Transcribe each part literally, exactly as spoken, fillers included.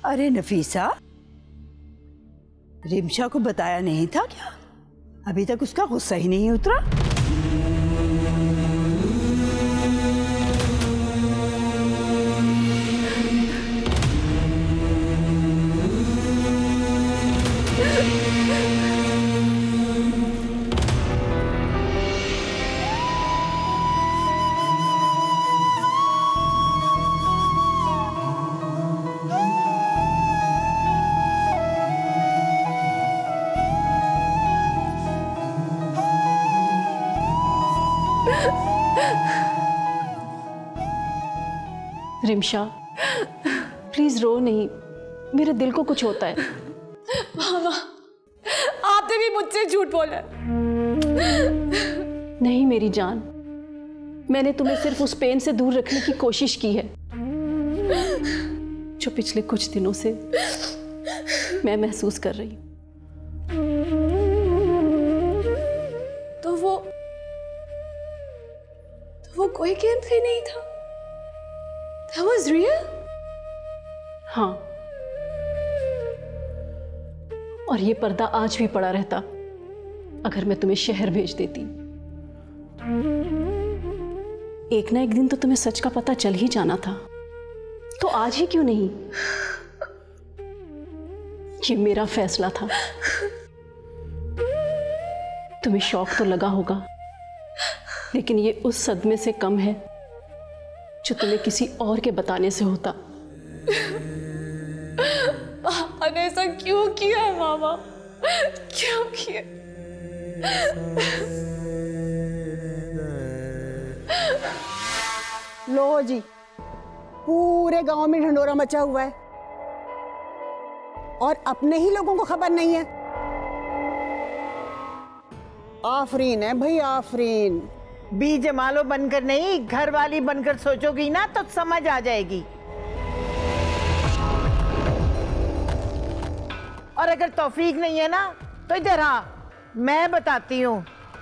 अरे नफीसा, रिमशा को बताया नहीं था क्या? अभी तक उसका गुस्सा ही नहीं उतरा। रिमशा, प्लीज रो नहीं, मेरे दिल को कुछ होता है। मामा, आपने भी मुझसे झूठ बोला। नहीं मेरी जान, मैंने तुम्हें सिर्फ उस पेन से दूर रखने की कोशिश की है जो पिछले कुछ दिनों से मैं महसूस कर रही हूं। तो वो तो वो कोई गेम प्ले नहीं था। That was real? हाँ, और ये पर्दा आज भी पड़ा रहता अगर मैं तुम्हें शहर भेज देती। एक ना एक दिन तो तुम्हें सच का पता चल ही जाना था, तो आज ही क्यों नहीं? ये मेरा फैसला था। तुम्हें शौक तो लगा होगा, लेकिन ये उस सदमे से कम है जो तुम्हें किसी और के बताने से होता। पापा ने ऐसा क्यों किया है मामा? क्यों किया? लो जी, पूरे गांव में ढंढोरा मचा हुआ है और अपने ही लोगों को खबर नहीं है। आफरीन है भाई, आफरीन। बी जमालो बनकर नहीं, घर वाली बनकर सोचोगी ना तो समझ आ जाएगी। और अगर तौफीक नहीं है ना तो इधर आ, मैं बताती हूँ।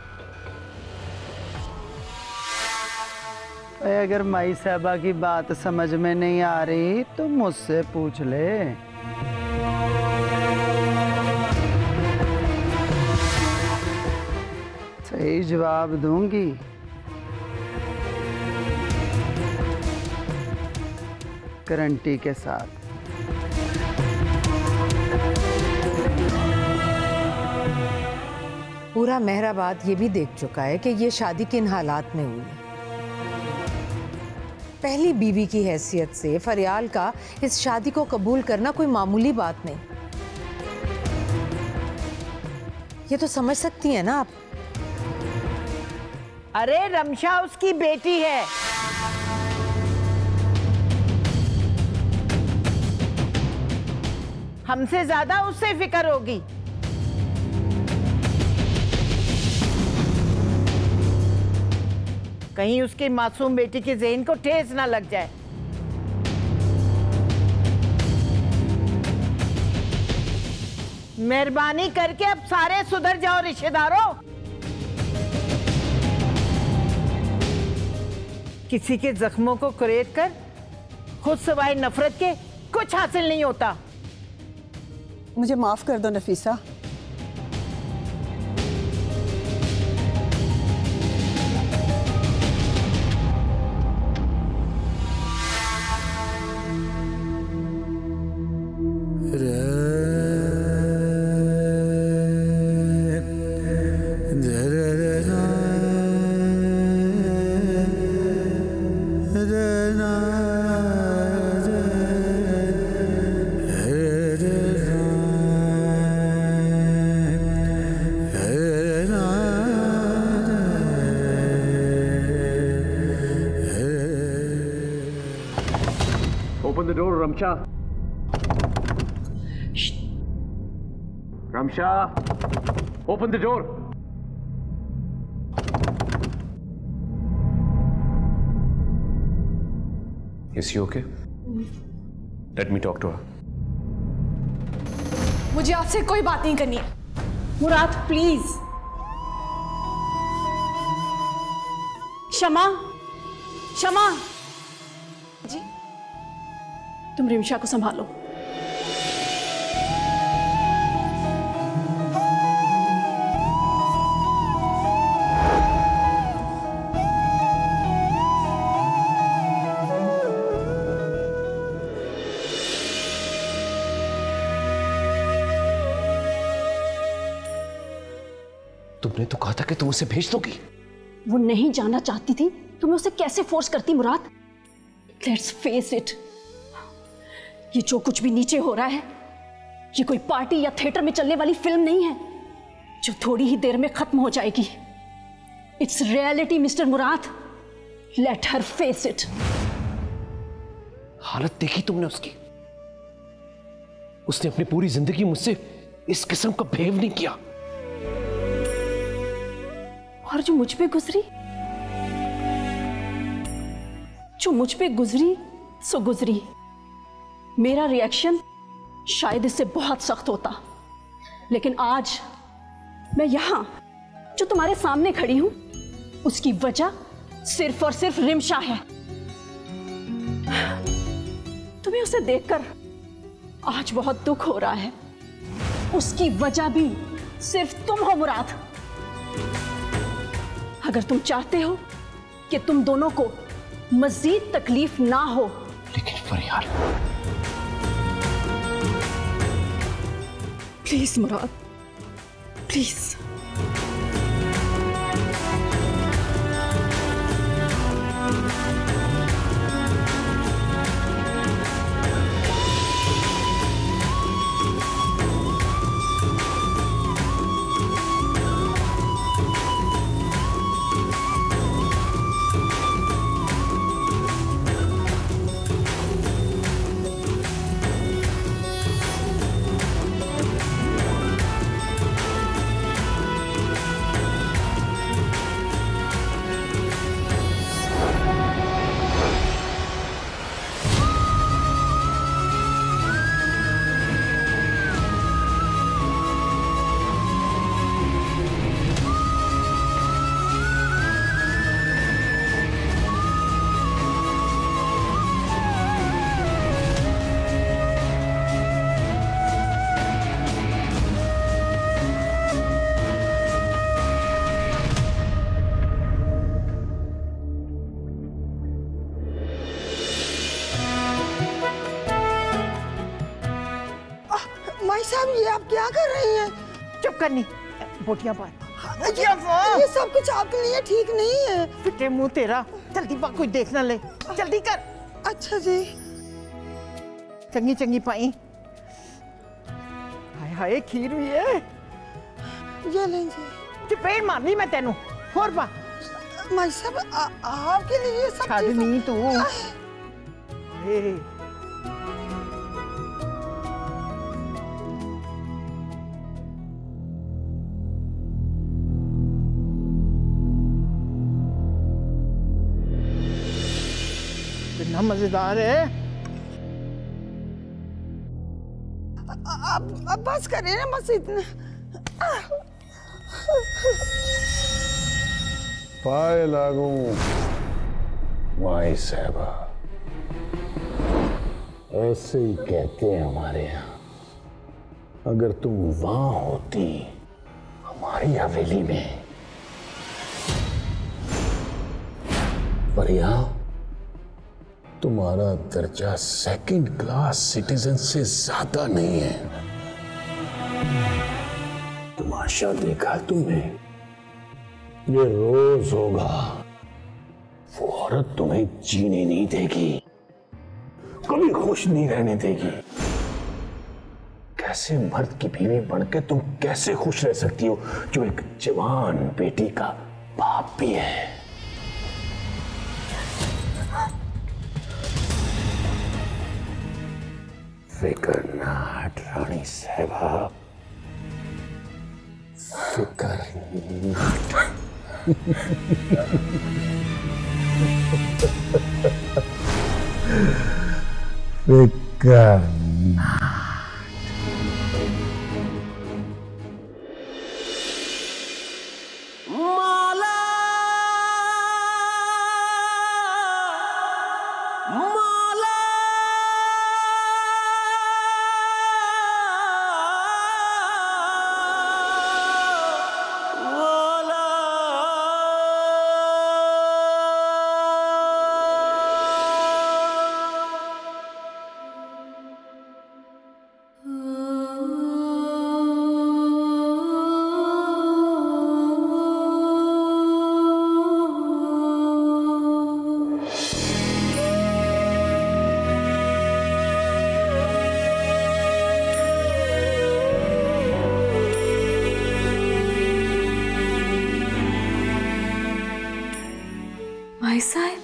अगर माई साहबा की बात समझ में नहीं आ रही तो मुझसे पूछ ले। सही जवाब दूंगी। गारंटी के साथ। पूरा मेहराबाद ये भी देख चुका है कि ये शादी किन हालात में हुई है। पहली बीवी की हैसियत से फरियाल का इस शादी को कबूल करना कोई मामूली बात नहीं। ये तो समझ सकती हैं ना आप। अरे रमशा उसकी बेटी है। हमसे ज्यादा उससे फिक्र होगी। कहीं उसकी मासूम बेटी के ज़हन को ठेस ना लग जाए। मेहरबानी करके अब सारे सुधर जाओ रिश्तेदारों। किसी के जख्मों को कुरेद कर खुद सिवाय नफरत के कुछ हासिल नहीं होता। मुझे माफ कर दो Nafisa. Open the door, Ramsha. Shh. Ramsha, open the door. Is she okay? Let me talk to her. मुझे आपसे कोई बात नहीं करनी है। मुराद प्लीज। शमा, शमा, जी तुम रिमशा को संभालो। तुमने तो कहा था कि तुम उसे भेज दोगी। वो नहीं जाना चाहती थी तो मैं उसे कैसे फोर्स करती मुराद। लेट्स फेस इट, ये जो कुछ भी नीचे हो रहा है ये कोई पार्टी या थिएटर में चलने वाली फिल्म नहीं है जो थोड़ी ही देर में खत्म हो जाएगी। It's reality mister Murad, let her face it. हालत देखी तुमने उसकी? उसने अपनी पूरी जिंदगी मुझसे इस किस्म का बिहेव नहीं किया। और जो मुझ पे गुजरी जो मुझ पे गुजरी सो गुजरी। मेरा रिएक्शन शायद इससे बहुत सख्त होता, लेकिन आज मैं यहां जो तुम्हारे सामने खड़ी हूं उसकी वजह सिर्फ और सिर्फ रिमशा है। तुम्हें उसे देखकर आज बहुत दुख हो रहा है, उसकी वजह भी सिर्फ तुम हो मुराद। अगर तुम चाहते हो कि तुम दोनों को मजीद तकलीफ ना हो। लेकिन फरियाल, प्लीज मुराद, प्लीज। साहब ये आप क्या कर रही हैं? चुप करनी बोटियां पार। ये सब कुछ आपके लिए ठीक नहीं है। फिटे मुंह तेरा, जल्दी पा, कोई देख ना ले, जल्दी कर। अच्छा जी। चंगी चंगी पाई। हाय हाय खीर हुई है। ये लें जी। चपेट मारनी मैं तेनू, होर पा। माई साहब आपके लिए सब छाड़ नहीं तू। कितना मजेदार है। अब अब बस करें ना, बस इतना। पाए लागू माई साहबा, ऐसे ही कहते हैं हमारे यहाँ। अगर तुम वहां होती हमारी हवेली में, पर यहाँ तुम्हारा दर्जा सेकंड क्लास सिटीजन से ज्यादा नहीं है। तमाशा देखा तुमने, ये रोज होगा। वो औरत तुम्हें जीने नहीं देगी, कभी खुश नहीं रहने देगी। कैसे मर्द की बीवी बनकर तुम कैसे खुश रह सकती हो जो एक जवान बेटी का बाप भी है? फिकर नाट रानी साहबा, फिकर नाट। फिकर नाट। भाई साहब,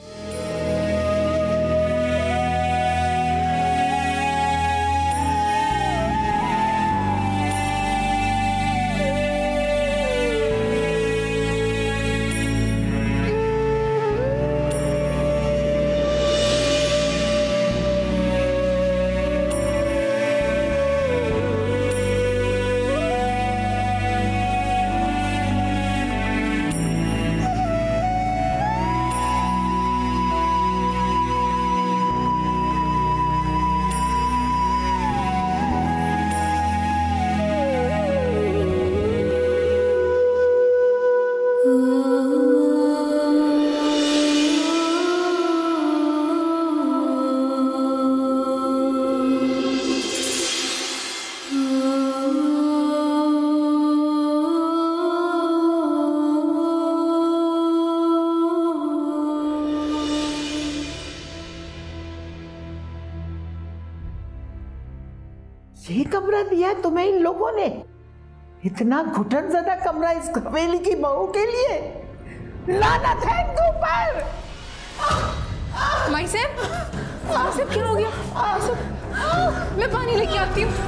ये कमरा दिया है तुम्हें इन लोगों ने? इतना घुटन ज़दा कमरा इस हवेली की बहू के लिए? लानत है इनके ऊपर। माई साहब, माई साहब क्या हो गया? माई साहब, मैं पानी लेके आती हूँ।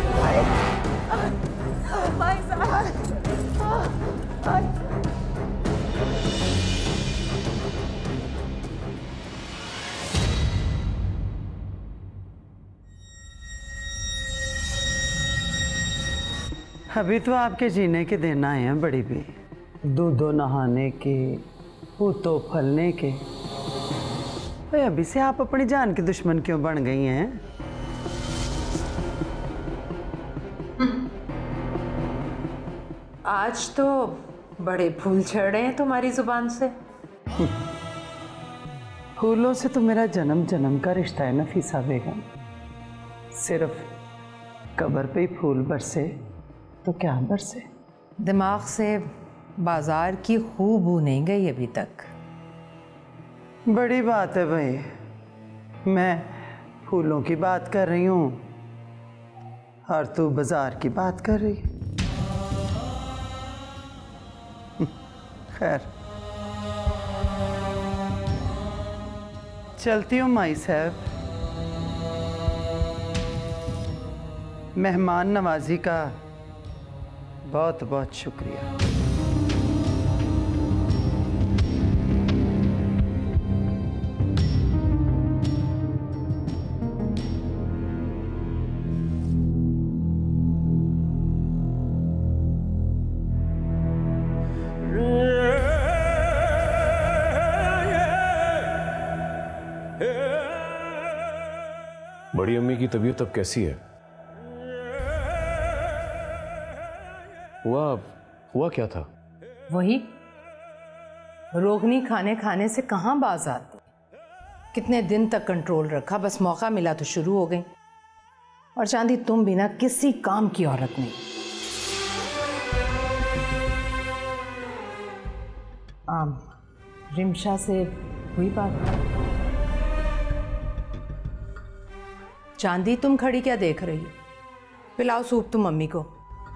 माई साहब, अभी तो आपके जीने के दिन आए हैं बड़ी भी, दूधो नहाने के, पूतो फलने के। भाई अभी से आप अपनी जान की दुश्मन क्यों बन गई हैं? आज तो बड़े फूल झड़ रहे हैं तुम्हारी जुबान से। फूलों से तो मेरा जन्म जन्म का रिश्ता है नफीसा बेगम। सिर्फ कब्र पे ही फूल बरसे तो क्या बरसे। दिमाग से बाजार की खूबू नहीं गई अभी तक। बड़ी बात है भाई, मैं फूलों की बात कर रही हूँ और तू बाजार की बात कर रही। खैर चलती हूँ माई साहब। मेहमान नवाजी का बहुत बहुत शुक्रिया। बड़ी अम्मी की तबीयत अब कैसी है? हुआ हुआ क्या था? वही रोगनी खाने खाने से कहाँ बाज आती। कितने दिन तक कंट्रोल रखा, बस मौका मिला तो शुरू हो गई। और चांदी तुम बिना किसी काम की औरत नहीं। आम रिमशा से हुई बात? चांदी तुम खड़ी क्या देख रही हो? पिलाओ सूप तुम मम्मी को।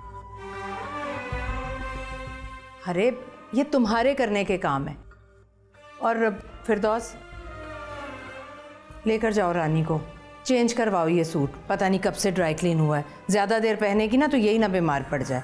अरे ये तुम्हारे करने के काम है। और फिरदौस लेकर जाओ रानी को, चेंज करवाओ ये सूट। पता नहीं कब से ड्राई क्लीन हुआ है, ज़्यादा देर पहनेगी ना तो यही ना बीमार पड़ जाए।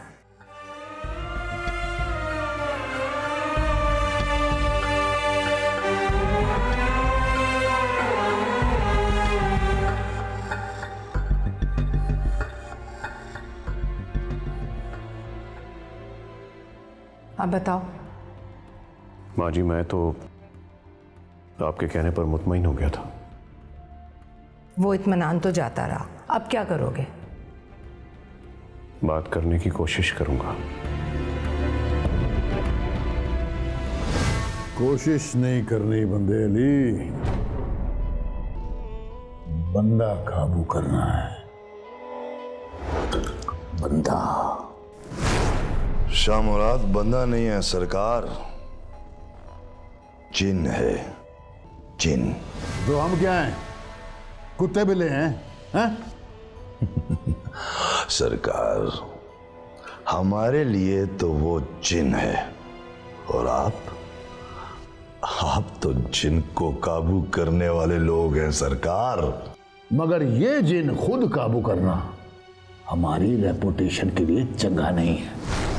अब बताओ। माँ जी मैं तो आपके कहने पर मुतमईन हो गया था। वो इत्मीनान तो जाता रहा, अब क्या करोगे? बात करने की कोशिश करूंगा। कोशिश नहीं करनी बंदे अली, बंदा काबू करना है। बंदा। शाह मुराद बंदा नहीं है सरकार, जिन है, जिन। तो हम क्या हैं? कुत्ते बिल्ले हैं, हैं? सरकार हमारे लिए तो वो जिन है और आप आप तो जिन को काबू करने वाले लोग हैं सरकार। मगर ये जिन खुद काबू करना हमारी रेपुटेशन के लिए चंगा नहीं है।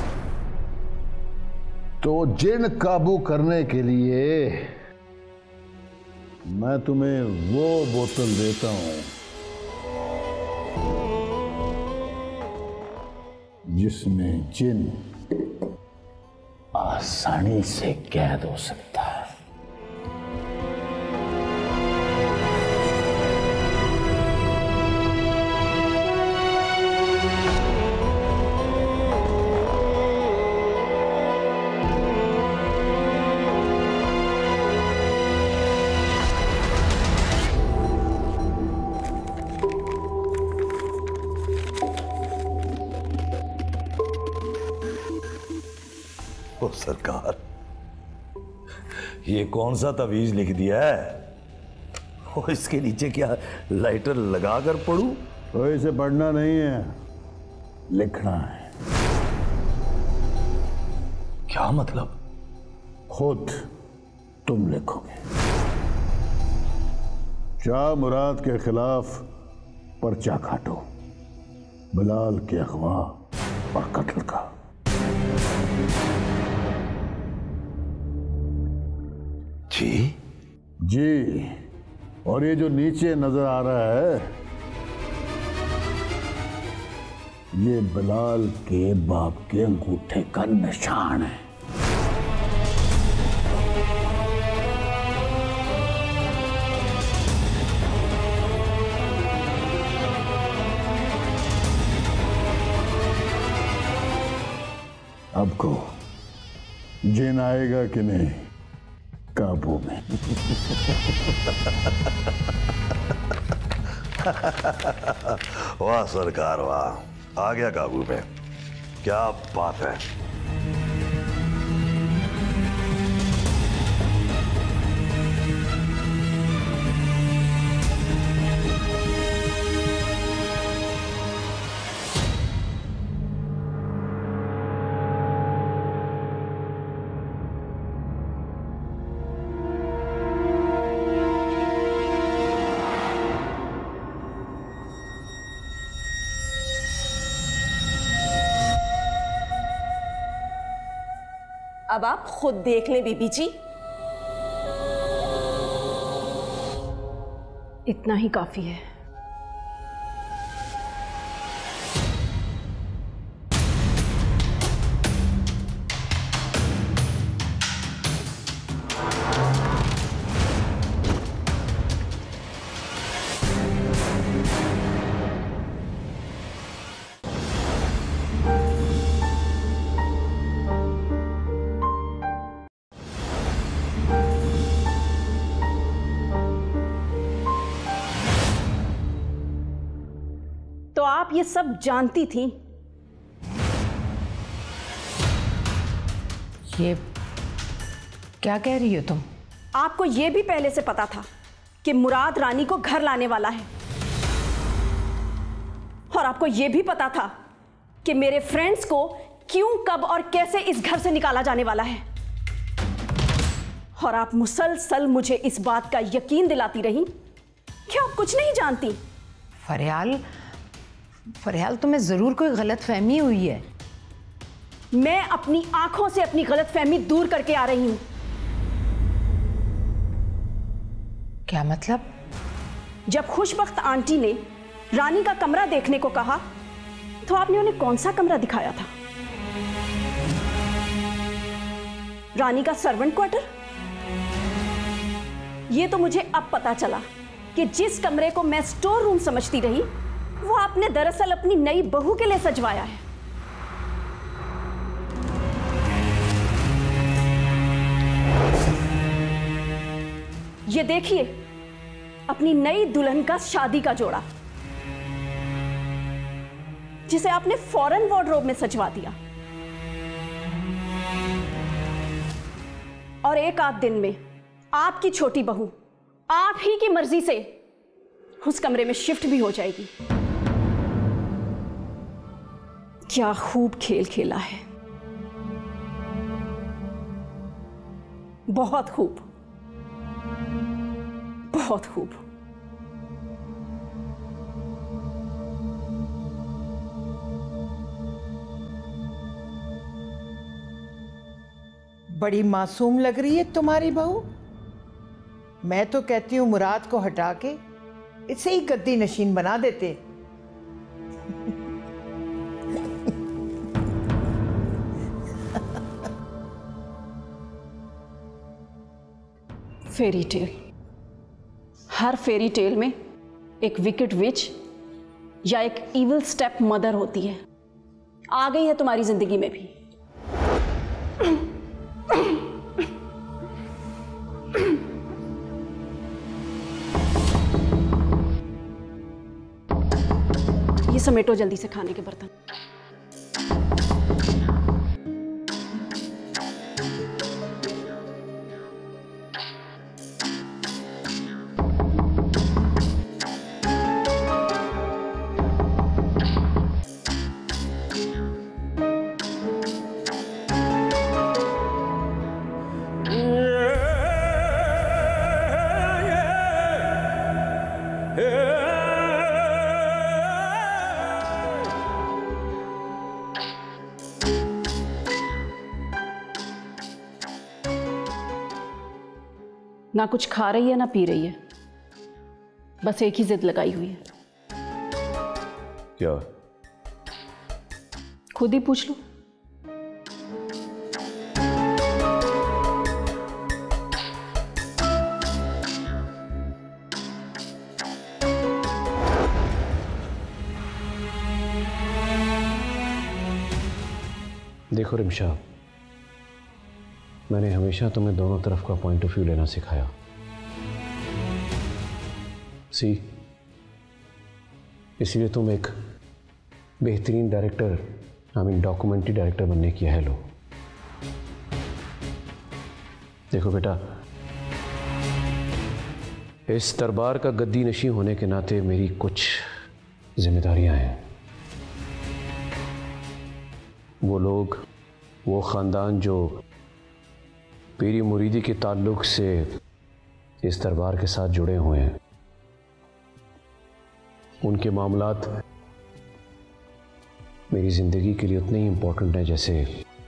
तो जिन काबू करने के लिए मैं तुम्हें वो बोतल देता हूं जिसमें जिन आसानी से कैद हो सकता है। ओ सरकार, ये कौन सा तवीज लिख दिया है? ओ इसके नीचे क्या लाइटर लगा कर पढ़ूं? तो इसे पढ़ना नहीं है, लिखना है। क्या मतलब? खुद तुम लिखोगे। शाह मुराद के खिलाफ पर्चा काटो, बिलाल के अगवा और कत्ल का। जी जी, और ये जो नीचे नजर आ रहा है ये बिलाल के बाप के अंगूठे का निशान है। अब को जिन आएगा कि नहीं काबू में? वाह सरकार वाह, आ गया काबू में। क्या बात है। अब आप खुद देख लें बीबी जी, इतना ही काफी है। तो आप ये सब जानती थी? ये क्या कह रही हो तुम? आपको ये भी पहले से पता था कि मुराद रानी को घर लाने वाला है, और आपको ये भी पता था कि मेरे फ्रेंड्स को क्यों, कब और कैसे इस घर से निकाला जाने वाला है, और आप मुसलसल मुझे इस बात का यकीन दिलाती रही कि आप कुछ नहीं जानती। फरियाल, फरियाल तुम्हें जरूर कोई गलत फहमी हुई है। मैं अपनी आंखों से अपनी गलत फहमी दूर करके आ रही हूं। क्या मतलब? जब खुशबख्त आंटी ने रानी का कमरा देखने को कहा तो आपने उन्हें कौन सा कमरा दिखाया था? रानी का सर्वेंट क्वार्टर? यह तो मुझे अब पता चला कि जिस कमरे को मैं स्टोर रूम समझती रही वो आपने दरअसल अपनी नई बहू के लिए सजवाया है। ये देखिए, अपनी नई दुल्हन का शादी का जोड़ा जिसे आपने फौरन वार्डरोब में सजवा दिया, और एक आध दिन में आपकी छोटी बहू आप ही की मर्जी से उस कमरे में शिफ्ट भी हो जाएगी। क्या खूब खेल खेला है, बहुत खूब। बहुत खूब। बड़ी मासूम लग रही है तुम्हारी बहू। मैं तो कहती हूँ मुराद को हटा के इसे ही गद्दी नशीन बना देते। फेरी टेल, हर फेरी टेल में एक विकेट विच या एक इविल स्टेप मदर होती है। आ गई है तुम्हारी जिंदगी में भी। ये समेटो जल्दी से खाने के बर्तन। ना कुछ खा रही है ना पी रही है, बस एक ही जिद लगाई हुई है। क्या? खुद ही पूछ लो। देखो रिमशा, मैंने हमेशा तुम्हें दोनों तरफ का पॉइंट ऑफ व्यू लेना सिखाया। सी, इसलिए तुम एक बेहतरीन director, I mean documentary director बनने की अहल हो। देखो बेटा, इस दरबार का गद्दी नशी होने के नाते मेरी कुछ जिम्मेदारियां हैं। वो लोग, वो ख़ानदान जो पीरी मुरीदी के ताल्लुक से इस दरबार के साथ जुड़े हुए हैं, उनके मामलात मेरी ज़िंदगी के लिए उतने ही इम्पोर्टेंट हैं जैसे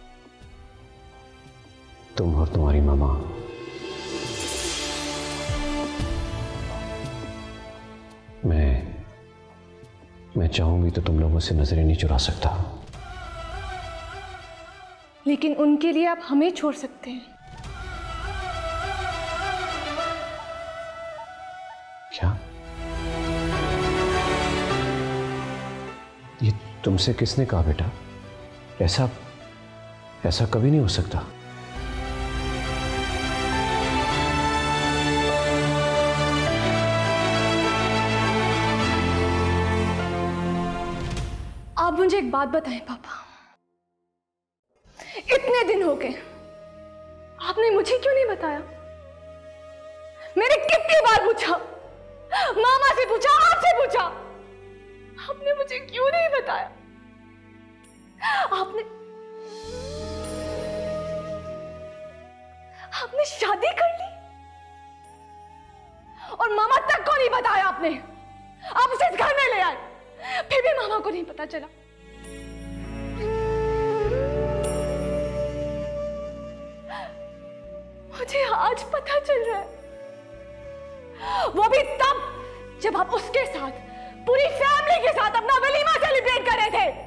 तुम और तुम्हारी मामा। मैं मैं चाहूंगी तो तुम लोगों से नजरें नहीं चुरा सकता। लेकिन उनके लिए आप हमें छोड़ सकते हैं। क्या? ये तुमसे किसने कहा बेटा? ऐसा ऐसा कभी नहीं हो सकता। आप मुझे एक बात बताएं पापा, इतने दिन हो गए, आपने मुझे क्यों नहीं बताया? मैंने कितनी बार पूछा, मामा से पूछा, आपसे पूछा, आपने मुझे क्यों नहीं बताया? आपने आपने शादी कर ली और मामा तक को नहीं बताया आपने। आप उसे इस घर में ले आए, फिर भी मामा को नहीं पता चला। मुझे आज पता चल रहा है, वो भी तब जब आप उसके साथ, पूरी फैमिली के साथ अपना वलीमा सेलिब्रेट कर रहे थे।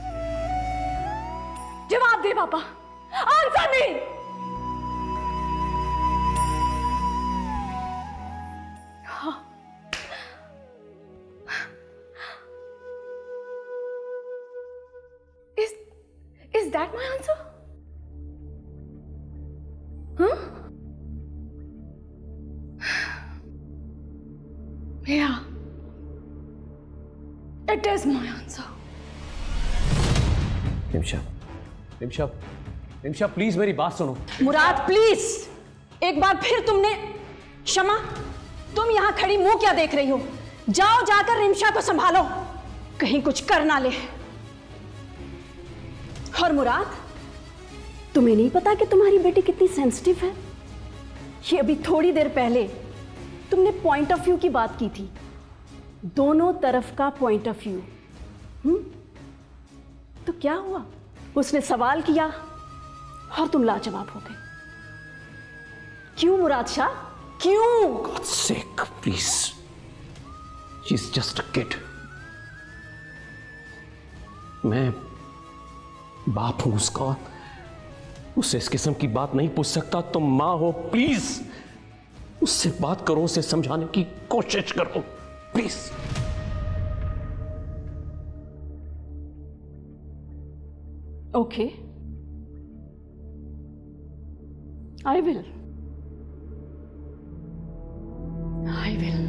जवाब दे पापा, आंसर मी। हाँ, is is that my answer? हाँ? Yeah, it is my answer. Rimsha, Rimsha, Rimsha please मेरी बात सुनो। मुराद प्लीज, एक बार फिर तुमने, शमा तुम यहां खड़ी मुंह क्या देख रही हो? जाओ जाकर रिमशा को संभालो, कहीं कुछ कर ना ले। और मुराद, तुम्हें नहीं पता कि तुम्हारी बेटी कितनी सेंसिटिव है? ये अभी थोड़ी देर पहले तुमने पॉइंट ऑफ व्यू की बात की थी, दोनों तरफ का पॉइंट ऑफ व्यू। हम्म तो क्या हुआ? उसने सवाल किया और तुम लाजवाब हो गए। क्यों मुराद शाह, क्यों? God's sake, please. She's just a kid. मैं बाप हूं उसका, उससे इस किस्म की बात नहीं पूछ सकता। तुम मां हो, प्लीज उससे बात करो, उसे समझाने की कोशिश करो, please. Okay, I will I will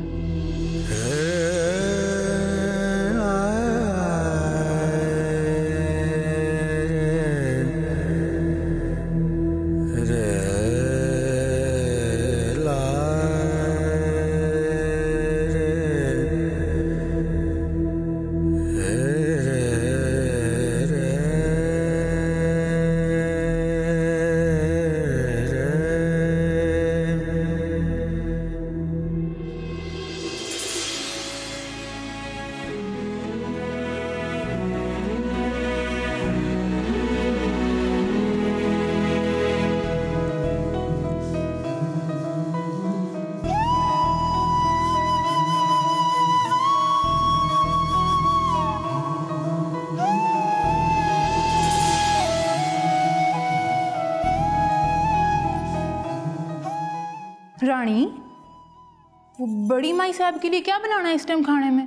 Rani, वो बड़ी माई साहब के लिए क्या बनाना है इस टाइम खाने में?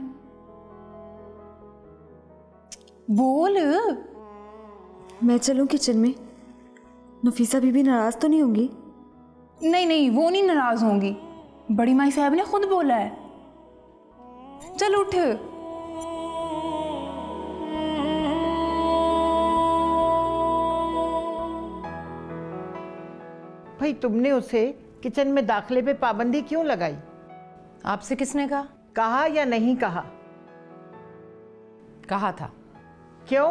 बोल। मैं चलूं किचन में? नफीसा बीबी नाराज तो नहीं होंगी? नहीं नहीं, वो नहीं नाराज होंगी, बड़ी माई साहब ने खुद बोला है। चल उठ। भाई तुमने उसे किचन में दाखिले पे पाबंदी क्यों लगाई? आपसे किसने कहा? कहा या नहीं कहा? कहा था। क्यों?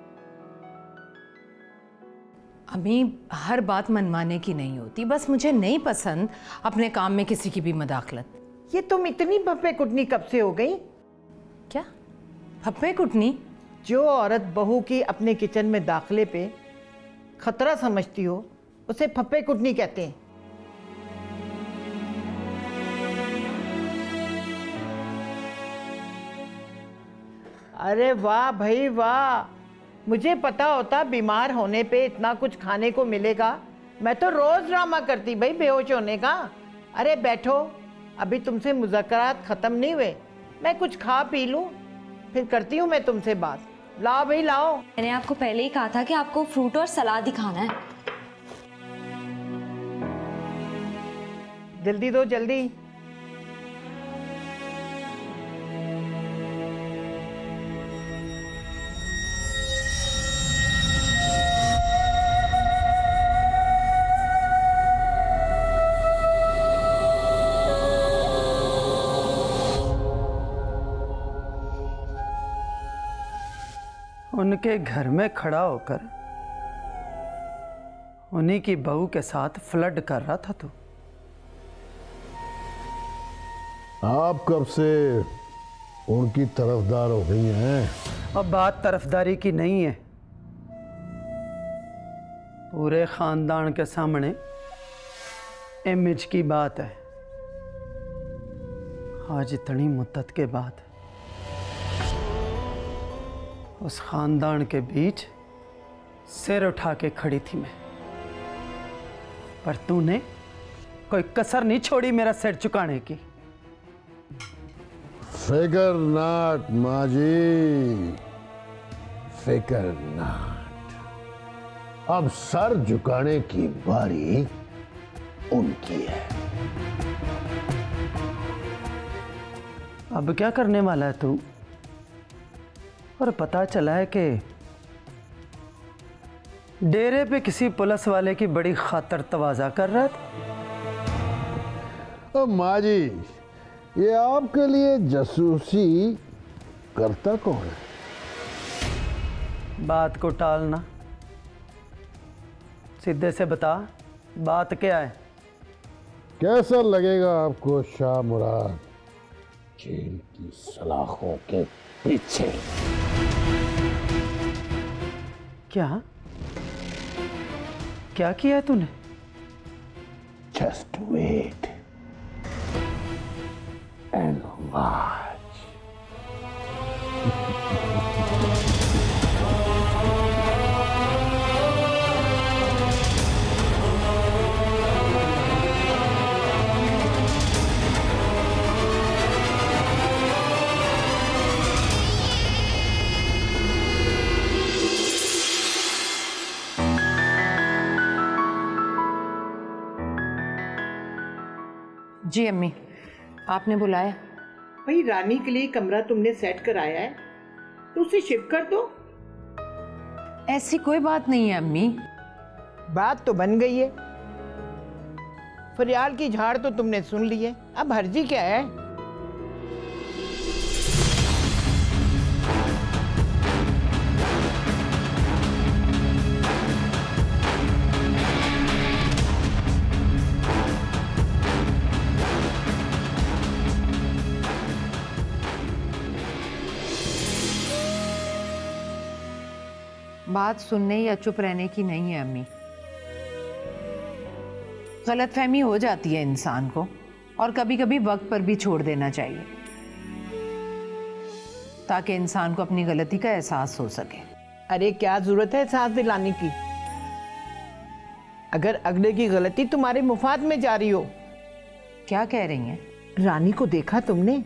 अभी हर बात मनमाने की नहीं होती, बस मुझे नहीं पसंद अपने काम में किसी की भी मदाखलत। ये तुम इतनी फप्पे कुटनी कब से हो गई? क्या फप्पे कुटनी? जो औरत बहू की अपने किचन में दाखिले पे खतरा समझती हो उसे फप्पे कुटनी कहते हैं। अरे वाह भाई वाह, मुझे पता होता बीमार होने पे इतना कुछ खाने को मिलेगा, मैं तो रोज ड्रामा करती भाई बेहोश होने का। अरे बैठो, अभी तुमसे मुज़ाकरात ख़त्म नहीं हुए, मैं कुछ खा पी लूँ फिर करती हूँ मैं तुमसे बात। लाओ भाई लाओ। मैंने आपको पहले ही कहा था कि आपको फ्रूट और सलाद ही खाना है। जल्दी दो जल्दी। उनके घर में खड़ा होकर उन्हीं की बहू के साथ फ्लर्ट कर रहा था तू। आप कब से उनकी तरफदार हो गई हैं? अब बात तरफदारी की नहीं है, पूरे खानदान के सामने इमेज की बात है। आज इतनी मुद्दत के बाद उस खानदान के बीच सिर उठा के खड़ी थी मैं, पर तूने कोई कसर नहीं छोड़ी मेरा सिर झुकाने की। फिकर नाट माँ जी, फिकर नाट। अब सर झुकाने की बारी उनकी है। अब क्या करने वाला है तू? और पता चला है कि डेरे पे किसी पुलिस वाले की बड़ी खातर तवाजा कर रहा था। अब माँ जी, ये आपके लिए जासूसी करता कौन है? बात को टालना, सीधे से बता बात क्या है? कैसा लगेगा आपको शाह मुराद जेल की सलाखों के पीछे? क्या क्या किया तूने? Just wait and watch. जी अम्मी, आपने बुलाया? भाई रानी के लिए कमरा तुमने सेट कराया है तो उसे शिफ्ट कर दो। ऐसी कोई बात नहीं है अम्मी। बात तो बन गई है, फरियाल की झाड़ तो तुमने सुन ली है, अब हर्जी क्या है? बात सुनने या चुप रहने की नहीं है अम्मी। गलतफहमी हो जाती है इंसान को, और कभी कभी वक्त पर भी छोड़ देना चाहिए ताकि इंसान को अपनी गलती का एहसास हो सके। अरे क्या जरूरत है एहसास दिलाने की? अगर अगले की गलती तुम्हारे मुफाद में जा रही हो। क्या कह रही हैं? रानी को देखा तुमने?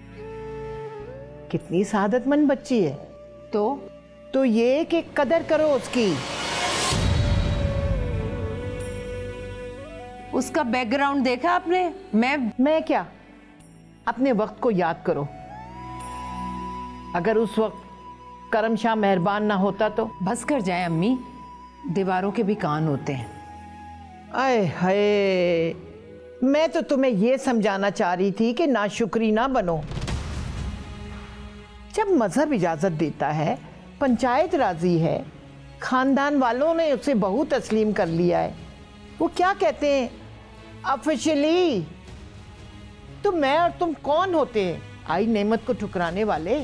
कितनी सादतमंद बच्ची है। तो तो ये कि कदर करो उसकी। उसका बैकग्राउंड देखा आपने? मैं मैं क्या? अपने वक्त को याद करो। अगर उस वक्त करम शाह मेहरबान ना होता तो। बस कर जाए अम्मी, दीवारों के भी कान होते हैं। आए हाय, मैं तो तुम्हें यह समझाना चाह रही थी कि नाशुक्री ना बनो। जब मजहब इजाजत देता है, पंचायत राजी है, खानदान वालों ने उसे बहू तस्लीम कर लिया है, वो क्या कहते हैं ऑफिशियली, तो मैं और तुम कौन होते हैं आई नेमत को ठुकराने वाले?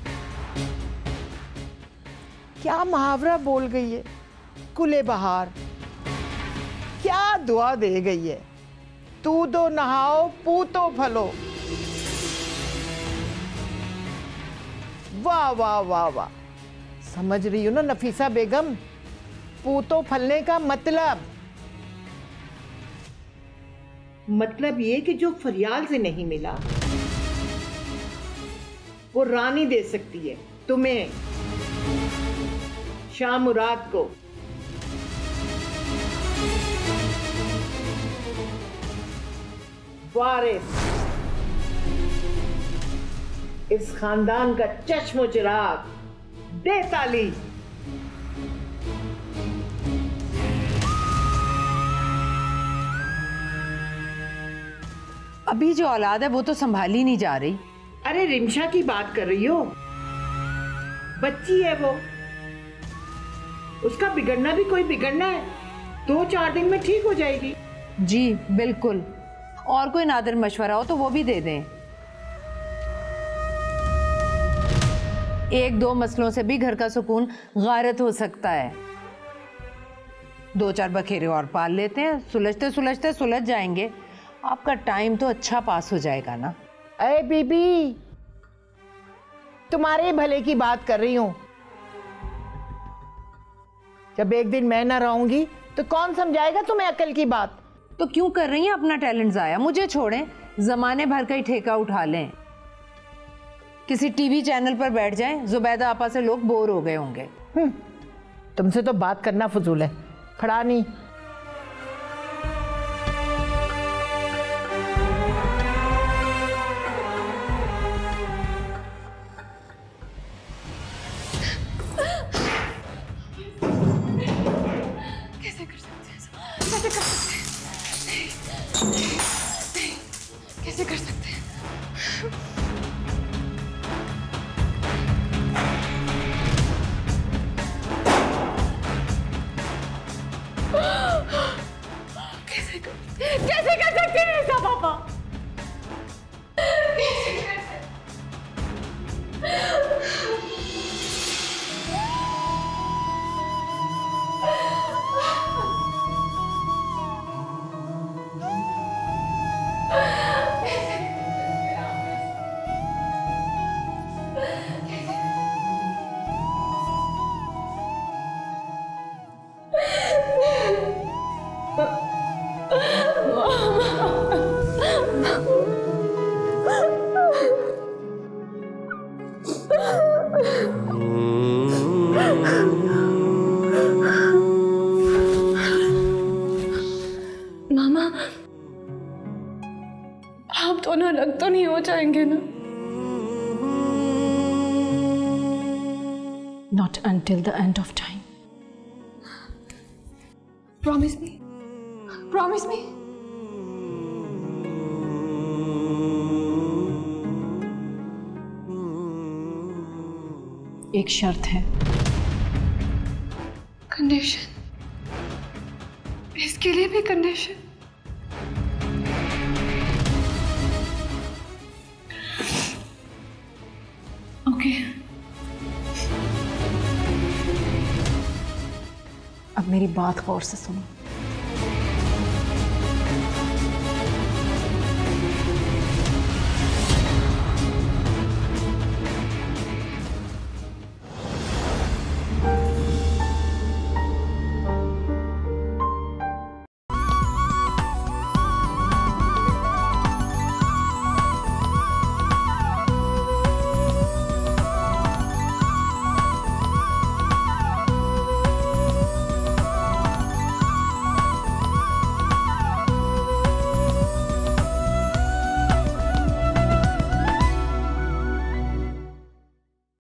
क्या मुहावरा बोल गई है, कुले बहार। क्या दुआ दे गई है, तू दो नहाओ पूतो फलो। वाह वाह वाह वाह, समझ रही हो ना नफीसा बेगम, पूतो फलने का मतलब मतलब ये कि जो फरियाल से नहीं मिला वो रानी दे सकती है तुम्हें, शाह मुराद को। वारिस, इस खानदान का चश्मो चिराग, दे ताली। अभी जो औलाद है वो तो संभाली नहीं जा रही। अरे रिमशा की बात कर रही हो? बच्ची है वो, उसका बिगड़ना भी कोई बिगड़ना है, दो चार दिन में ठीक हो जाएगी। जी बिल्कुल, और कोई नादिर मशवरा हो तो वो भी दे दें। एक दो मसलों से भी घर का सुकून गारत हो सकता है। दो चार बखेरे और पाल लेते हैं, सुलझते सुलझते सुलझ जाएंगे। आपका टाइम तो अच्छा पास हो जाएगा ना। अरे बीबी, तुम्हारे भले की बात कर रही हूं। जब एक दिन मैं ना रहूंगी तो कौन समझाएगा तुम्हें अकल की बात? तो क्यों कर रही हैं अपना टैलेंट जाया? मुझे छोड़ें, जमाने भर का ही ठेका उठा लें, किसी टीवी चैनल पर बैठ जाएं। जुबैदा आपा से लोग बोर हो गए होंगे। तुमसे तो बात करना फजूल है। खड़ा नहीं। कैसे कर सकते हैं? कैसे कर सकते हैं? नहीं, नहीं, कैसे कर सकते हैं? कैसे कर कैसे कर सकते हैं? आप दोनों अलग तो नहीं हो जाएंगे ना? Not until the end of time. Promise me. Promise me. एक शर्त है। कंडीशन? इसके लिए भी कंडीशन? ओके। अब मेरी बात गौर से सुनो।